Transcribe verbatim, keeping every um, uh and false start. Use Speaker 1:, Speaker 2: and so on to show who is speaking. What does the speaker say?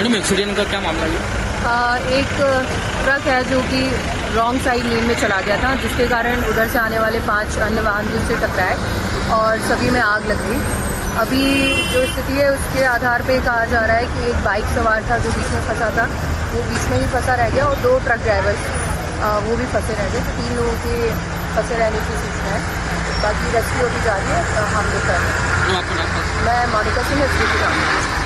Speaker 1: Madam accident का क्या मामला है?
Speaker 2: आ, एक ट्रक है जो कि रॉन्ग साइड लेन में चला गया था, जिसके कारण उधर से आने वाले पांच अन्य वाहन जिससे टकराए और सभी में आग लग गई। अभी जो स्थिति है उसके आधार पे कहा जा रहा है कि एक बाइक सवार था जो बीच में फंसा था, वो बीच में ही फंसा रह गया और दो ट्रक ड्राइवर्स वो भी फंसे रह गए। तो तीन लोगों के फंसे रहने की सूचना है। बाकी रेस्क्यू अभी जारी है। हम लोग कर रहे हैं। मैं मोनिका सिंह।